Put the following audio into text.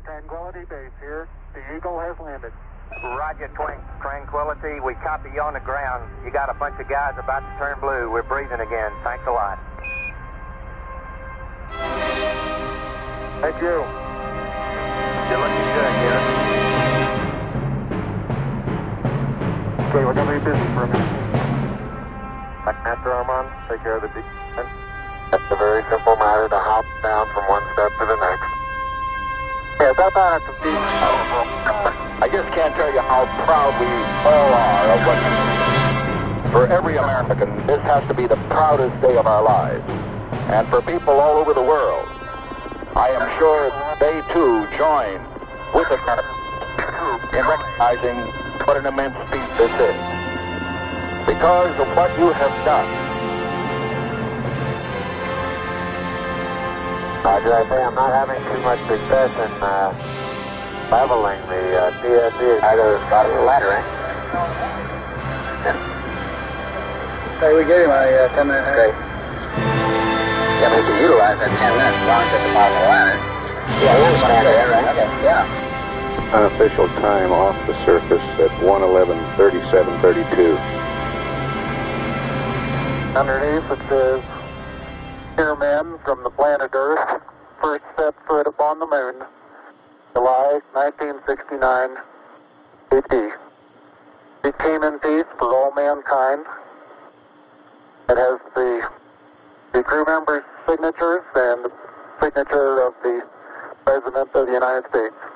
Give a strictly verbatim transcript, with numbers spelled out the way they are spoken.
Tranquility Base here. The Eagle has landed. Roger, Twin Tranquility. We copy you on the ground. You got a bunch of guys about to turn blue. We're breathing again. Thanks a lot. Thank you. You're looking good, Garrett. Okay, we're going to be busy for a minute. Master Armand, take care of the deep. It's a very simple matter to hop down from one step to the next. Yeah, that not confusing. I just can't tell you how proud we all are of what you. For every American, this has to be the proudest day of our lives. And for people all over the world, I am sure they too join with us in recognizing what an immense feat this is. Because of what you have done. Roger, I say I'm not having too much success in uh, leveling the uh, P S E. I got a ladder, eh? Hey, we gave him a uh, ten minute. Okay. Yeah, but we can utilize that ten minutes as long as it's at the bottom of the ladder. Yeah, we understand that, right? Okay, yeah. Unofficial time off the surface at one eleven thirty-seven thirty-two. Underneath it says, "Here men from the planet Earth first set foot upon the moon, July nineteen sixty-nine A D. It came in peace for all mankind." It has the, the crew members' signatures and the signature of the President of the United States.